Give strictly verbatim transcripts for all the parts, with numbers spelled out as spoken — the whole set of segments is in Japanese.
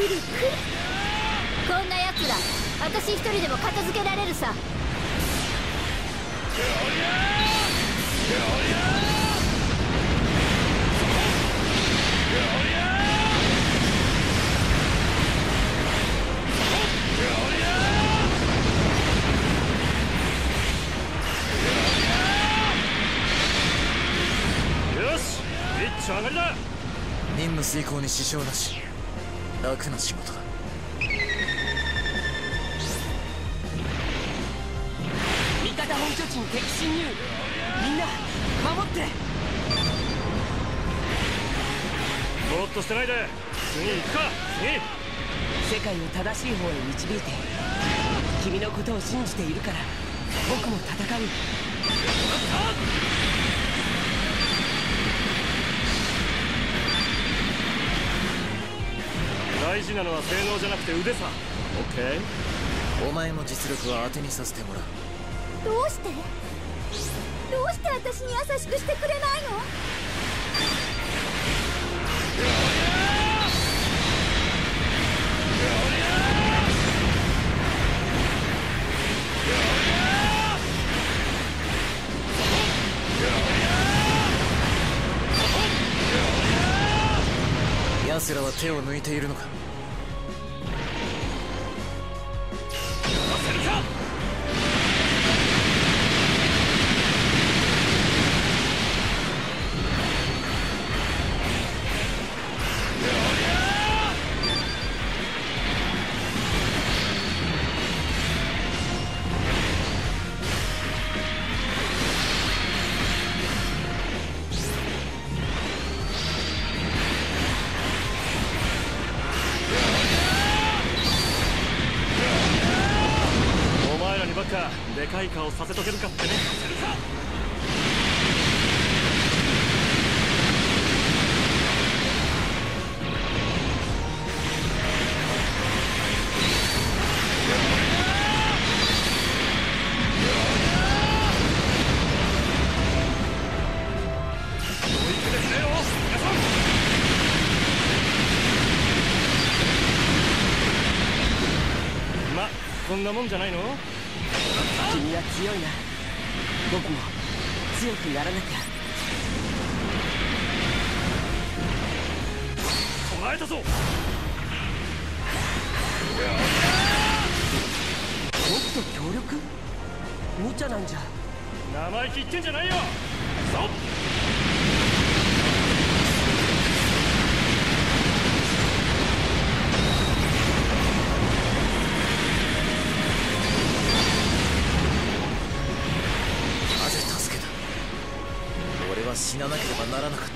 来る来る。こんなやつら私一人でも片付けられるさ。 よし、ピッチ上がりだ。 任務遂行に支障なし、楽な仕事だ。 味方本拠地に敵侵入。みんな守って。 ぼーっとしてないで、次行くか。 次。世界を正しい方へ導いて。君のことを信じているから僕も戦う。 大事なのは性能じゃなくて腕さ。オッケー。 お前の実力は当てにさせてもらう。 どうしてどうして私に優しくしてくれないの？ 奴らは手を抜いているのか。 させるか。でかい顔させとけるかってね。させるか。ま、こんなもんじゃないの？ 君は強いな。僕も強くならなきゃ。 捕えたぞ。もっと強力？無茶なんじゃ。 生意気言ってんじゃないよ。そう。 死ななければならなかった。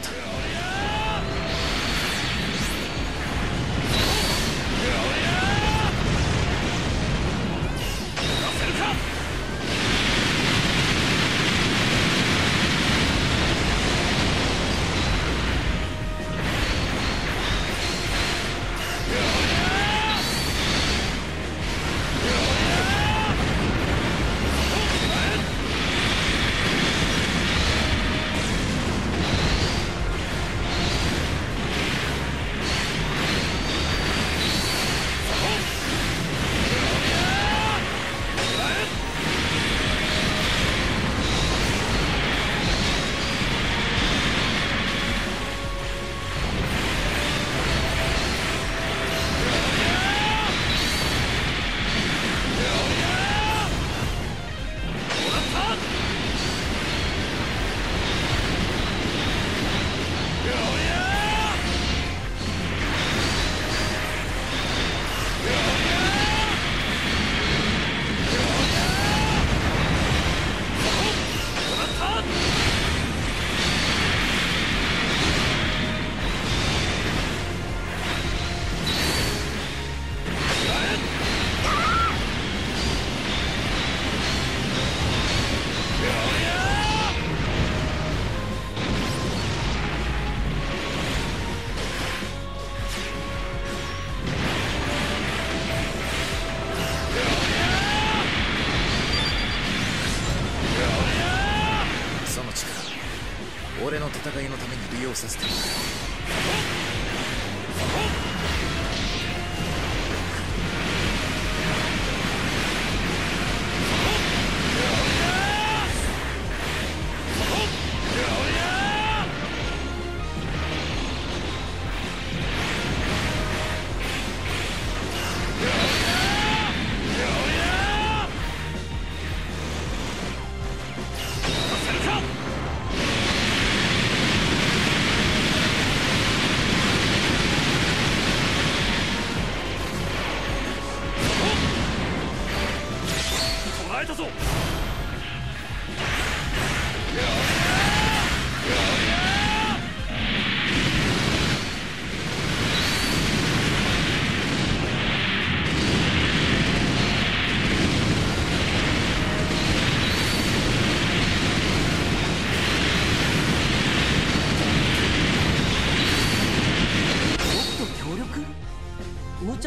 俺の戦いのために利用させてもらう。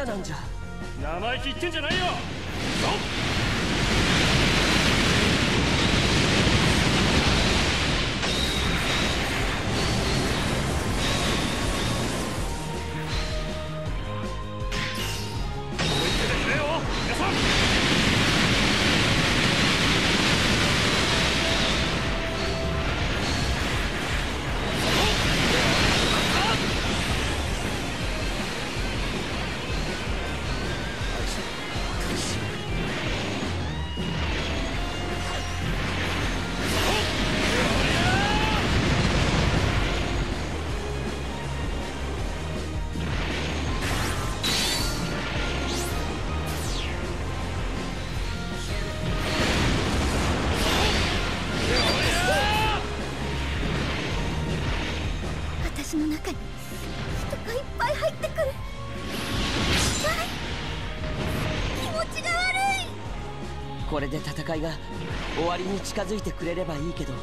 なんじゃ。 生意気言ってんじゃないよ。 私の中に人がいっぱい入ってくる。気持ちが悪い。 これで戦いが終わりに近づいてくれればいいけど。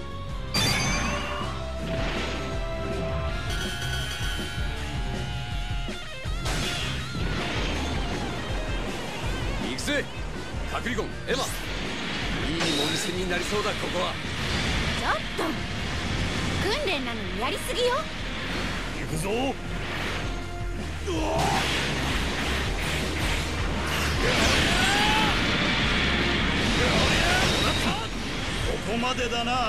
行くぜカクリゴンエマ。いいもみせになりそうだ。ここはちょっと訓練なのにやりすぎよ。 行くぞ。ここまでだな。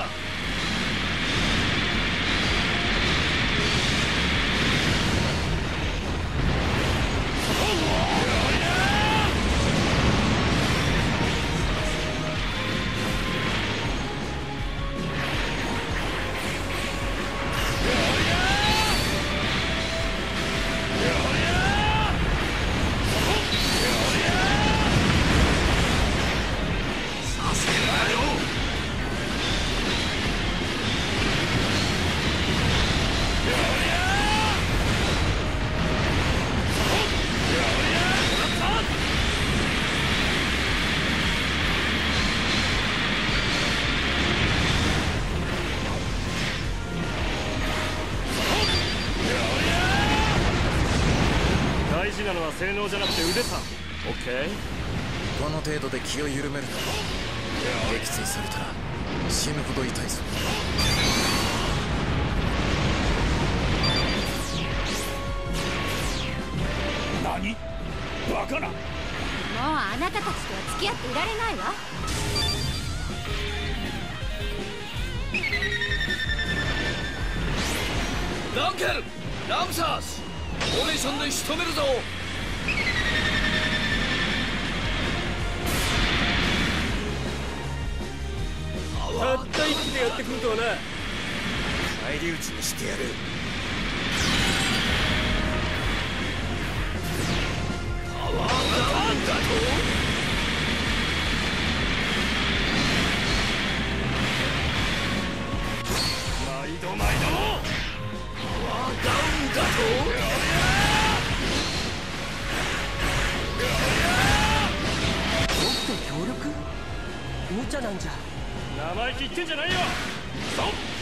大事なのは性能じゃなくて腕さ。オッケー。 この程度で気を緩めるな。撃墜されたら死ぬほど痛いぞ。 何バカな。 もうあなたたちとは付き合っていられないわ。 ランケルラムサースフォーメーションで仕留めるぞ。 たった一気でやってくるとはな。 返り討ちにしてやる。パワーダウンだと。 毎度毎度。 パワーダウンだと。 僕と協力？無茶なんじゃ。 生意気言ってんじゃないよ。そっ。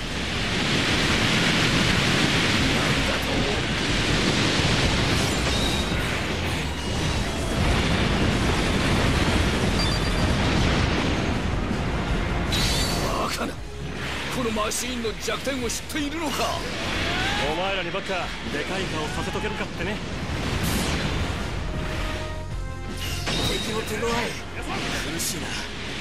バカな。このマシーンの弱点を知っているのか。 お前らにばっかでかい顔させとけるかってね。 敵の手強い。苦しいな。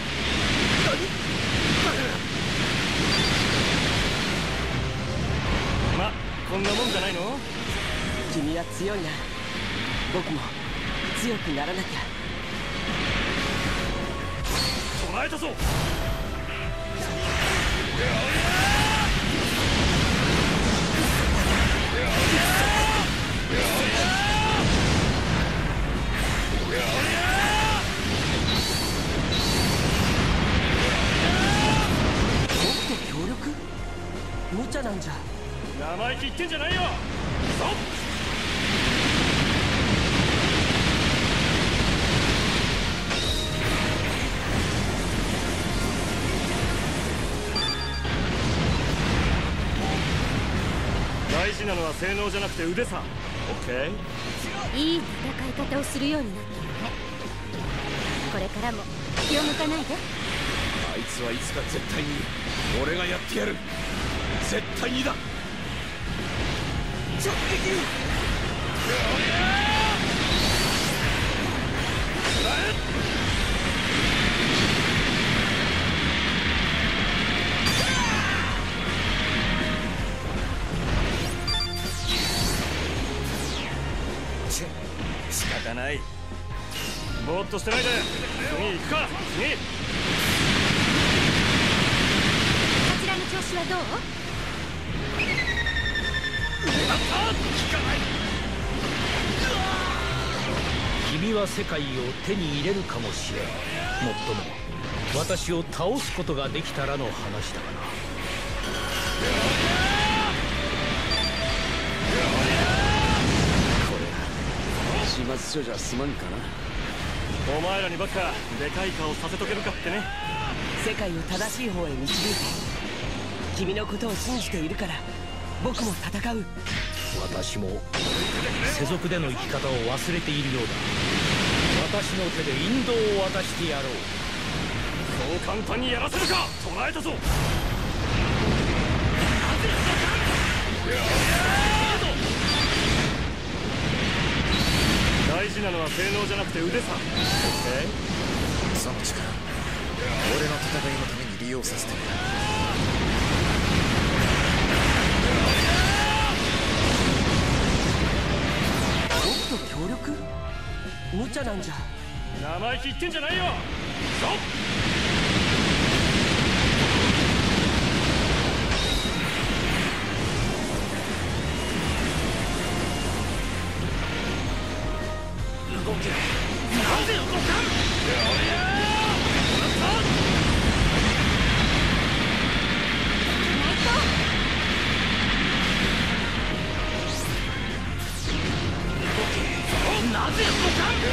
ま、こんなもんじゃないの。 君は強いな。僕も強くならなきゃ。 捕えたぞ。 僕と協力？無茶なんじゃ。 生意気言ってんじゃないよ。そっ。大事なのは性能じゃなくて腕さ。オッケー。 いい戦い方をするようになったよね。これからも気を抜かないで。 あいつはいつか絶対に俺がやってやる。絶対にだ。直撃。仕方ない。 ぼーっとしてないで。次行くか。次。 こちらの調子はどう？ 君は世界を手に入れるかもしれん。もっとも私を倒すことができたらの話だがな。 始末書じゃすまんかな。 お前らにばっかでかい顔させとけるかってね。 世界を正しい方へ導いて、君のことを信じているから僕も戦う。 私も世俗での生き方を忘れているようだ。私の手で引導を渡してやろう。 そう簡単にやらせるか。捕らえたぞ。大事なのは性能じゃなくて腕さ。え？ その力俺の戦いのために利用させてくれ。 僕と協力？無茶なんじゃ。 生意気言ってんじゃないよ。そう動け。なぜ動かん。なぜ動かん。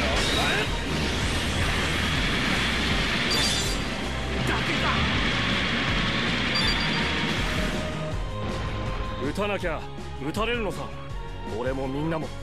だけだ。 撃たなきゃ撃たれるのさ。俺もみんなも。